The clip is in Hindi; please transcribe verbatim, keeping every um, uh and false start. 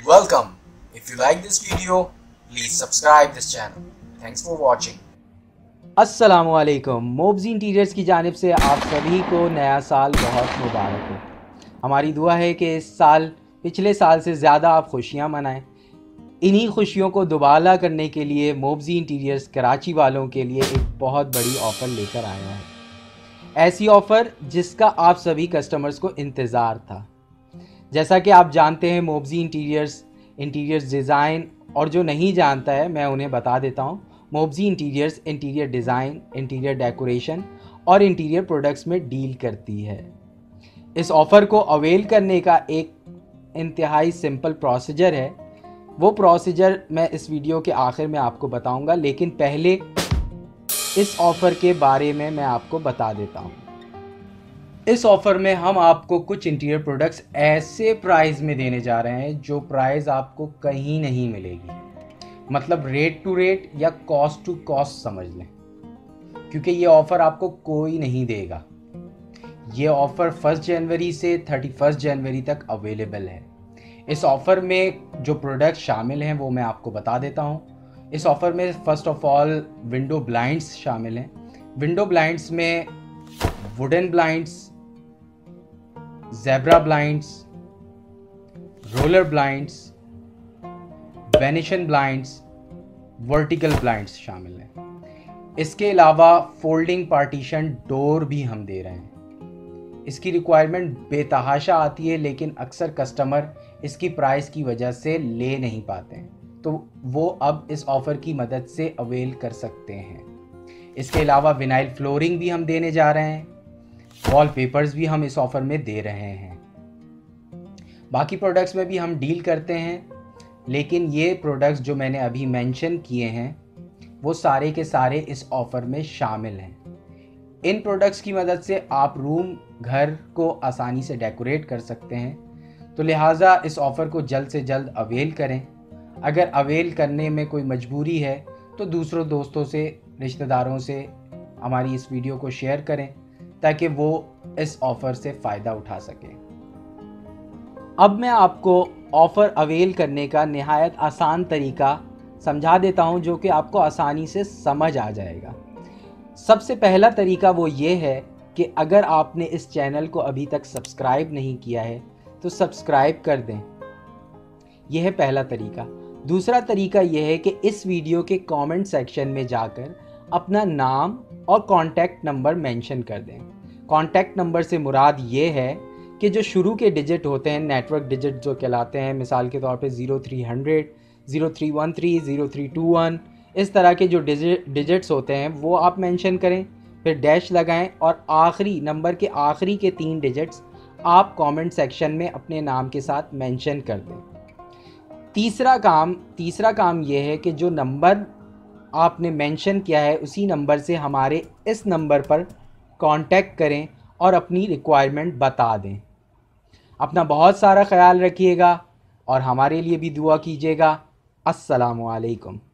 Welcome. If you like this video, please subscribe this channel. Thanks for watching. अस्सलामुअलैकुम। मोबज़ी इंटीरियर्स की जानिब से आप सभी को नया साल बहुत मुबारक हो। हमारी दुआ है कि इस साल पिछले साल से ज़्यादा आप खुशियाँ मनाएं। इन्हीं खुशियों को दुबाला करने के लिए मोबज़ी इंटीरियर्स कराची वालों के लिए एक बहुत बड़ी ऑफ़र लेकर आया है। ऐसी ऑफ़र जिसका आप सभी कस्टमर्स को इंतज़ार था। जैसा कि आप जानते हैं मोबज़ी इंटीरियर्स इंटीरियर्स डिज़ाइन, और जो नहीं जानता है मैं उन्हें बता देता हूँ। Mobzy interiors interior design, interior decoration और इंटीरियर प्रोडक्ट्स में डील करती है। इस ऑफ़र को अवेल करने का एक इंतहाई सिंपल प्रोसीजर है। वो प्रोसीजर मैं इस वीडियो के आखिर में आपको बताऊंगा, लेकिन पहले इस ऑफ़र के बारे में मैं आपको बता देता हूँ। इस ऑफ़र में हम आपको कुछ इंटीरियर प्रोडक्ट्स ऐसे प्राइस में देने जा रहे हैं जो प्राइस आपको कहीं नहीं मिलेगी। मतलब रेट टू रेट या कॉस्ट टू कॉस्ट समझ लें, क्योंकि ये ऑफ़र आपको कोई नहीं देगा। ये ऑफ़र फर्स्ट जनवरी से थर्टी फर्स्ट जनवरी तक अवेलेबल है। इस ऑफ़र में जो प्रोडक्ट शामिल हैं वो मैं आपको बता देता हूँ। इस ऑफ़र में first of all window blinds शामिल हैं। विंडो ब्लाइंड्स में wooden blinds, zebra blinds, roller blinds, venetian blinds, vertical blinds शामिल हैं। इसके अलावा फोल्डिंग पार्टीशन डोर भी हम दे रहे हैं। इसकी रिक्वायरमेंट बेतहाशा आती है, लेकिन अक्सर कस्टमर इसकी प्राइस की वजह से ले नहीं पाते हैं, तो वो अब इस ऑफ़र की मदद से अवेल कर सकते हैं। इसके अलावा विनाइल फ्लोरिंग भी हम देने जा रहे हैं। वॉलपेपर्स भी हम इस ऑफ़र में दे रहे हैं। बाकी प्रोडक्ट्स में भी हम डील करते हैं, लेकिन ये प्रोडक्ट्स जो मैंने अभी मेंशन किए हैं वो सारे के सारे इस ऑफ़र में शामिल हैं। इन प्रोडक्ट्स की मदद से आप रूम, घर को आसानी से डेकोरेट कर सकते हैं। तो लिहाजा इस ऑफ़र को जल्द से जल्द अवेल करें। अगर अवेल करने में कोई मजबूरी है तो दूसरों दोस्तों से, रिश्तेदारों से हमारी इस वीडियो को शेयर करें ताकि वो इस ऑफ़र से फ़ायदा उठा सकें। अब मैं आपको ऑफ़र अवेल करने का निहायत आसान तरीका समझा देता हूं, जो कि आपको आसानी से समझ आ जाएगा। सबसे पहला तरीका वो ये है कि अगर आपने इस चैनल को अभी तक सब्सक्राइब नहीं किया है तो सब्सक्राइब कर दें। यह है पहला तरीका। दूसरा तरीका यह है कि इस वीडियो के कमेंट सेक्शन में जाकर अपना नाम और कॉन्टैक्ट नंबर मेंशन कर दें। कॉन्टैक्ट नंबर से मुराद ये है कि जो शुरू के डिजिट होते हैं, नेटवर्क डिजिट जो कहलाते हैं, मिसाल के तौर पे zero three hundred, zero three one three, zero three two one, इस तरह के जो डिजिट्स होते हैं वो आप मेंशन करें, फिर डैश लगाएं और आखिरी नंबर के आखिरी के तीन डिजिट्स आप कमेंट सेक्शन में अपने नाम के साथ मेंशन कर दें। तीसरा काम तीसरा काम ये है कि जो नंबर आपने मेंशन किया है उसी नंबर से हमारे इस नंबर पर कांटेक्ट करें और अपनी रिक्वायरमेंट बता दें। अपना बहुत सारा ख्याल रखिएगा और हमारे लिए भी दुआ कीजिएगा। अस्सलामु अलैकुम।